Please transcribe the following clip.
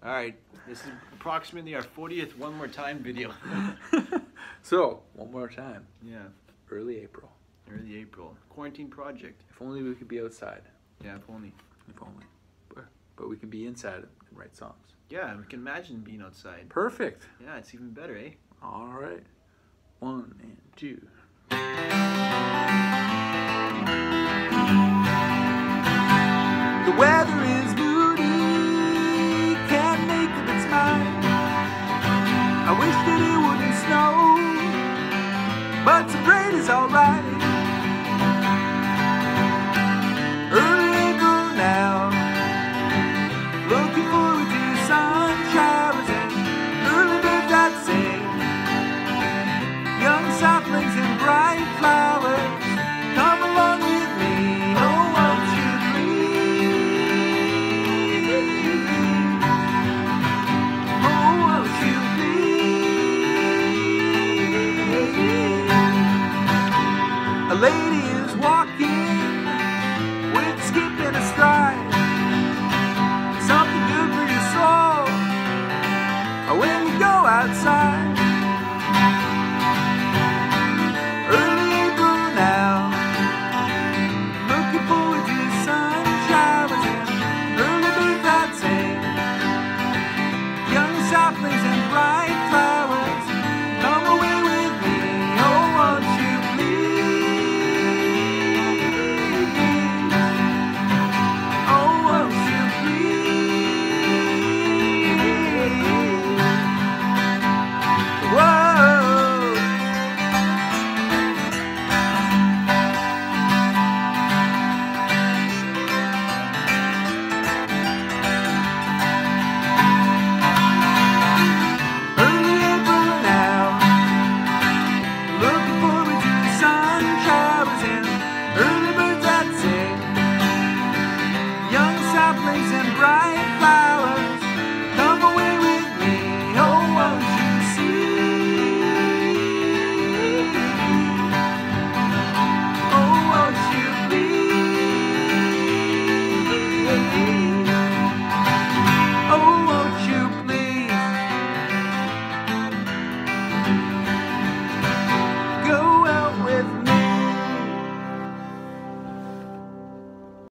All right, this is approximately our 40th One More Time video. So, one more time. Yeah. Early April. Early April. Quarantine project. If only we could be outside. Yeah, if only. If only. But we can be inside and write songs. Yeah, we can imagine being outside. Perfect. Yeah, it's even better, eh? All right. 1 and 2. The weather is moody, can't make up its mind. I wish that it wouldn't snow, but some rain is alright. Early April now, looking forward to sun showers and early birds that sing. Young saplings and bright flowers, come along with me, oh won't you please? Oh won't you please? A lady is walking with skip and a stride, something good for your soul when you go outside.